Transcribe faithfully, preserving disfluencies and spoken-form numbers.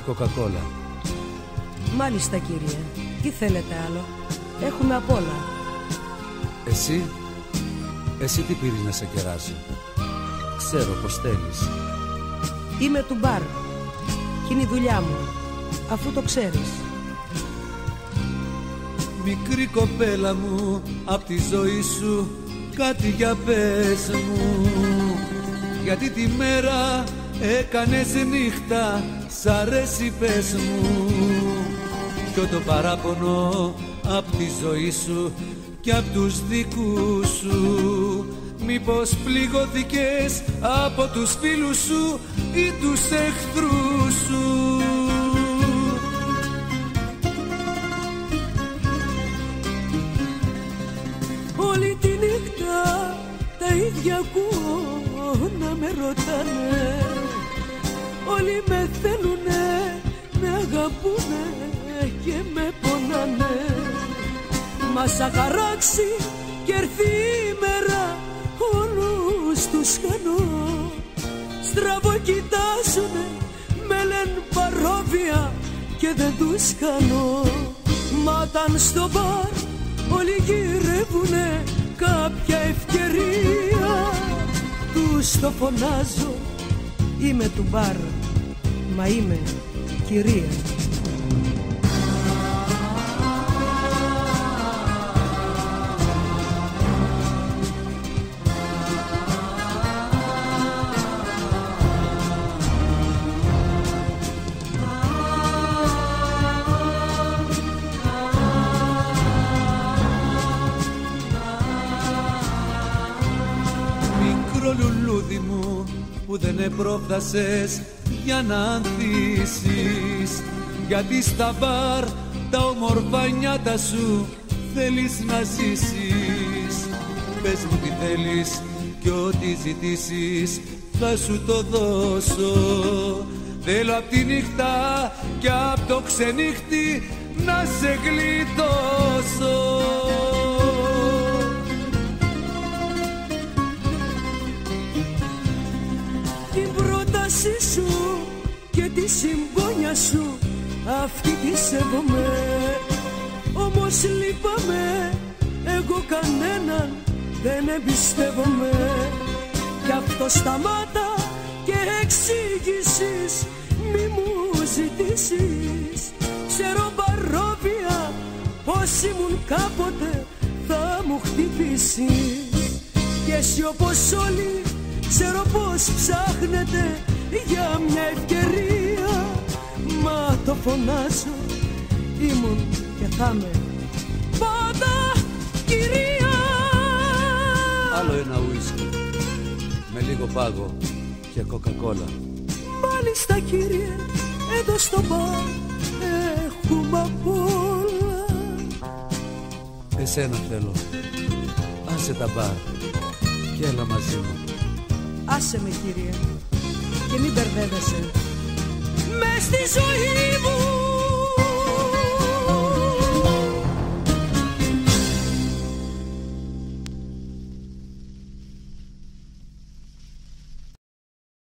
κοκακόλα. Μάλιστα κύριε, τι θέλετε άλλο? Έχουμε απ' όλα. Εσύ, εσύ τι πήρες να σε κεράσω? Ξέρω πως θέλεις. Είμαι του μπαρ κι είναι η δουλειά μου, αφού το ξέρεις. Μικρή κοπέλα μου, απ' τη ζωή σου κάτι για πες μου. Γιατί τη μέρα έκανες νύχτα, σ' αρέσει πες μου. Ποιο το παράπονο απ' τη ζωή σου κι απ' τους δικούς σου? Μήπως πληγώθηκες από τους φίλους σου ή τους εχθρούς σου? Όλη τη νύχτα τα ίδια ακούω να με ρωτάνε. Όλοι με θέλουνε, με αγαπούνε και με πονάνε. Μα σαν χαράξει κι έρθει η μέρα, όλους τους χάνω. Στραβό κοιτάζουνε, με λένε παρόβια και δεν τους κάνω. Μα όταν στο μπαρ όλοι γυρεύουνε κάποια ευκαιρία, τους το φωνάζω, είμαι του μπαρ, μα είμαι κυρία. Λουλούδι μου που δεν επρόφθασες για να ανθίσεις. Γιατί στα μπαρ τα όμορφα νιάτα σου θέλεις να ζήσεις. Πες μου τι θέλεις κι ό,τι ζητήσεις θα σου το δώσω. Θέλω απ' τη νύχτα κι απ' το ξενύχτη να σε γλιτώσω. Σου και τη συμπόνια σου αυτή τη σέβομαι. Όμως λείπαμε, εγώ κανέναν δεν εμπιστεύομαι. Κι αυτό σταμάτα και εξήγησης μη μου ζητήσεις. Ξέρω παρόβια πως ήμουν κάποτε θα μου χτυπήσεις. Και εσύ όπως όλοι ξέρω πως ψάχνετε για μια ευκαιρία. Μα το φωνάζω, ήμουν και θα είμαι πάντα κυρία. Άλλο ένα ουίσκι με λίγο πάγο και κοκακόλα. Μάλιστα κύριε, εδώ στο μπαρ έχουμε απ' όλα. Εσένα θέλω, άσε τα μπαρ και έλα μαζί μου. Άσε με κύριε και μην μπερδεύεσαι. Μες στη ζωή μου